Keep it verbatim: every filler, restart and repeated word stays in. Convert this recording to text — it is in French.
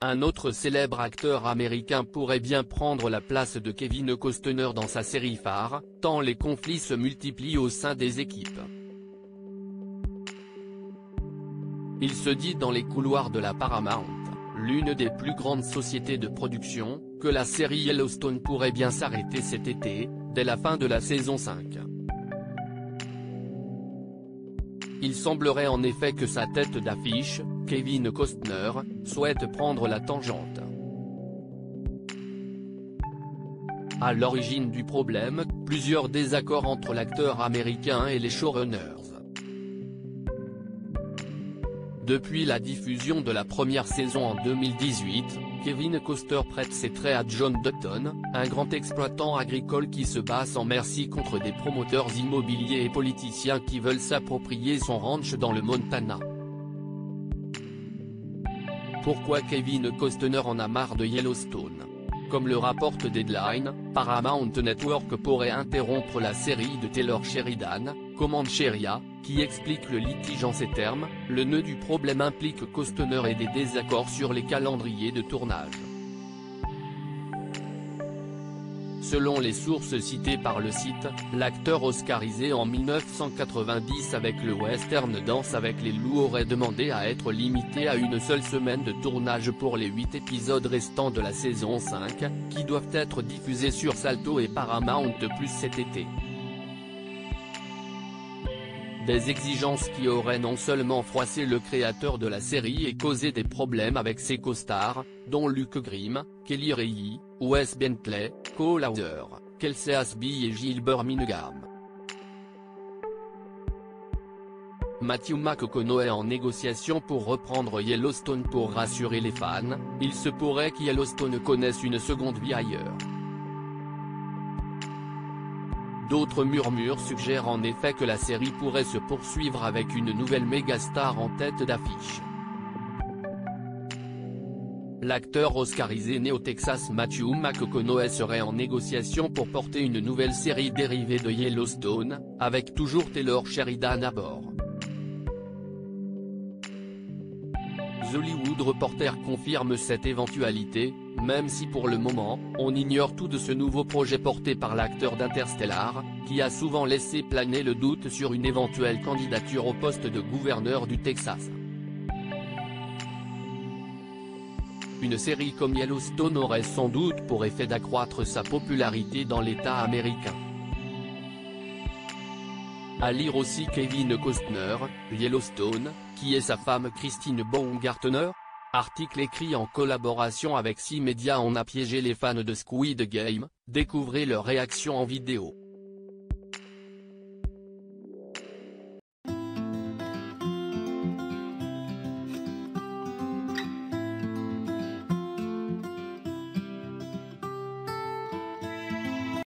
Un autre célèbre acteur américain pourrait bien prendre la place de Kevin Costner dans sa série phare, tant les conflits se multiplient au sein des équipes. Il se dit dans les couloirs de la Paramount, l'une des plus grandes sociétés de production, que la série Yellowstone pourrait bien s'arrêter cet été, dès la fin de la saison cinq. Il semblerait en effet que sa tête d'affiche, Kevin Costner, souhaite prendre la tangente. À l'origine du problème, plusieurs désaccords entre l'acteur américain et les showrunners. Depuis la diffusion de la première saison en deux mille dix-huit, Kevin Costner prête ses traits à John Dutton, un grand exploitant agricole qui se bat sans merci contre des promoteurs immobiliers et politiciens qui veulent s'approprier son ranch dans le Montana. Pourquoi Kevin Costner en a marre de Yellowstone? Comme le rapporte Deadline, Paramount Network pourrait interrompre la série de Taylor Sheridan, Comancheria, qui explique le litige en ces termes, le nœud du problème implique Costner et des désaccords sur les calendriers de tournage. Selon les sources citées par le site, l'acteur oscarisé en mille neuf cent quatre-vingt-dix avec le western Danse avec les loups aurait demandé à être limité à une seule semaine de tournage pour les huit épisodes restants de la saison cinq, qui doivent être diffusés sur Salto et Paramount plus cet été. Des exigences qui auraient non seulement froissé le créateur de la série et causé des problèmes avec ses co-stars, dont Luke Grimm, Kelly Reilly, Wes Bentley, Cole Hauser, Kelsey Asby et Gilbert Mingham. Matthew McConaughey en négociation pour reprendre Yellowstone. Pour rassurer les fans, il se pourrait que Yellowstone connaisse une seconde vie ailleurs. D'autres murmures suggèrent en effet que la série pourrait se poursuivre avec une nouvelle mégastar en tête d'affiche. L'acteur oscarisé né au Texas Matthew McConaughey serait en négociation pour porter une nouvelle série dérivée de Yellowstone, avec toujours Taylor Sheridan à bord. The Hollywood Reporter confirme cette éventualité, même si pour le moment, on ignore tout de ce nouveau projet porté par l'acteur d'Interstellar, qui a souvent laissé planer le doute sur une éventuelle candidature au poste de gouverneur du Texas. Une série comme Yellowstone aurait sans doute pour effet d'accroître sa popularité dans l'État américain. À lire aussi Kevin Costner, Yellowstone, qui est sa femme Christine Baumgartner? Article écrit en collaboration avec six médias. On a piégé les fans de Squid Game, découvrez leur réaction en vidéo.